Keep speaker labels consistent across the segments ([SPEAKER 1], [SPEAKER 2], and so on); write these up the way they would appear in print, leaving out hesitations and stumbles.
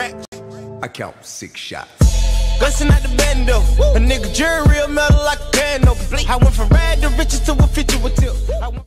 [SPEAKER 1] right? I count 6 shots. Bustin' out the bando, a nigga jury real metal like a bando. I went from rad to riches to a feature with tilt.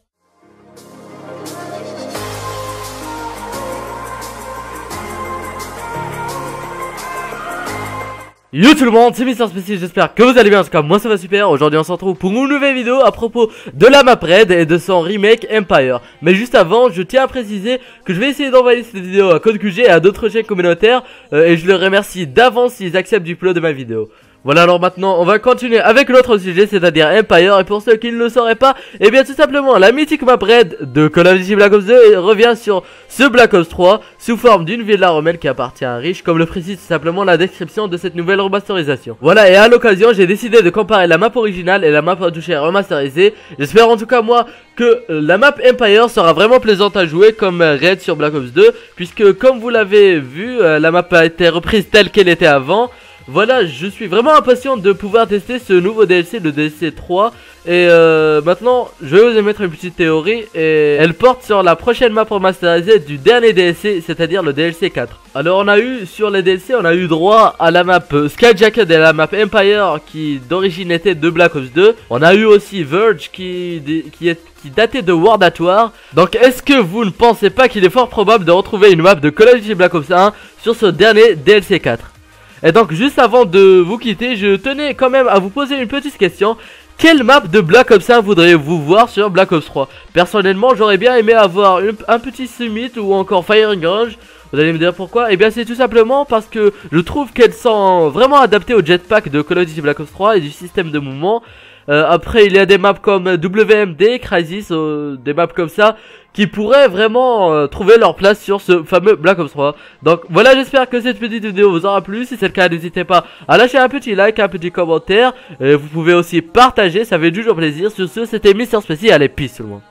[SPEAKER 2] Yo tout le monde, c'est Mister Spécial, j'espère que vous allez bien, en tout cas moi ça va super. Aujourd'hui on se retrouve pour une nouvelle vidéo à propos de la map Raid et de son remake Empire. Mais juste avant, je tiens à préciser que je vais essayer d'envoyer cette vidéo à CodeQG et à d'autres chaînes communautaires et je les remercie d'avance s'ils acceptent du plot de ma vidéo. Voilà, alors maintenant on va continuer avec l'autre sujet, c'est-à-dire Empire. Et pour ceux qui ne le sauraient pas, eh bien tout simplement la mythique map Raid de Call of Duty Black Ops 2 revient sur ce Black Ops 3 sous forme d'une villa romaine qui appartient à un riche, comme le précise tout simplement la description de cette nouvelle remasterisation. Voilà, et à l'occasion j'ai décidé de comparer la map originale et la map retouchée remasterisée. J'espère en tout cas moi que la map Empire sera vraiment plaisante à jouer comme Raid sur Black Ops 2, puisque comme vous l'avez vu, la map a été reprise telle qu'elle était avant. Voilà, je suis vraiment impatient de pouvoir tester ce nouveau DLC, le DLC 3. Et maintenant, je vais vous émettre une petite théorie. Et elle porte sur la prochaine map remasterisée du dernier DLC, c'est-à-dire le DLC 4. Alors on a eu, sur les DLC, on a eu droit à la map Skyjacket et la map Empire qui d'origine était de Black Ops 2. On a eu aussi Verge qui datait de World at War. Donc est-ce que vous ne pensez pas qu'il est fort probable de retrouver une map de Call of Duty Black Ops 1 sur ce dernier DLC 4? Et donc juste avant de vous quitter, je tenais quand même à vous poser une petite question. Quelle map de Black Ops 1 voudriez-vous voir sur Black Ops 3? Personnellement, j'aurais bien aimé avoir un petit Summit ou encore Firing Range. Vous allez me dire pourquoi? Eh bien c'est tout simplement parce que je trouve qu'elles sont vraiment adaptées au jetpack de Call of Duty Black Ops 3 et du système de mouvement. Après il y a des maps comme WMD, Crysis, des maps comme ça qui pourraient vraiment trouver leur place sur ce fameux Black Ops 3. Donc voilà, j'espère que cette petite vidéo vous aura plu. Si c'est le cas, n'hésitez pas à lâcher un petit like, un petit commentaire. Vous pouvez aussi partager, ça fait toujours plaisir. Sur ce, c'était Mister Spécial, allez peace tout le monde.